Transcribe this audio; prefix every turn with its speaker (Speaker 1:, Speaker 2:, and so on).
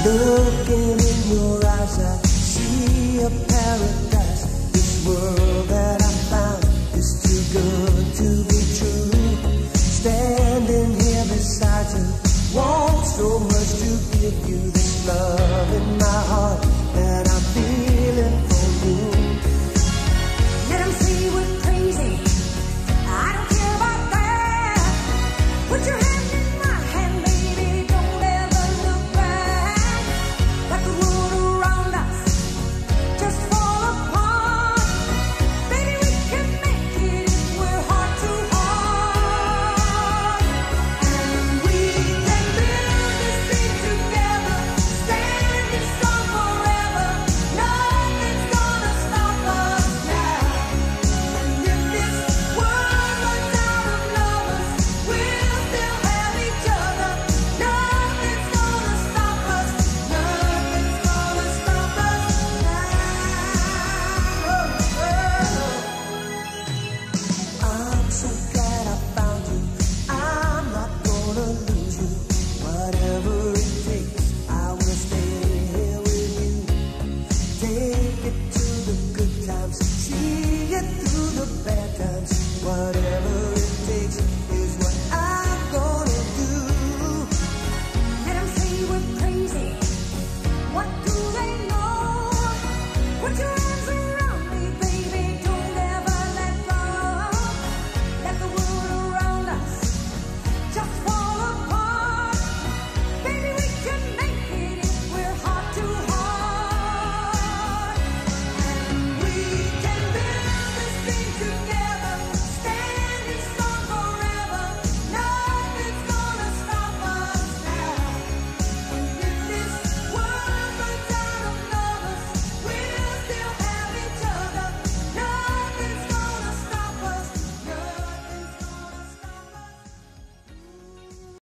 Speaker 1: Looking in your eyes, I see a paradise. This world that I found is too good to be true. Standing here beside you, want so much to give you this love in my heart.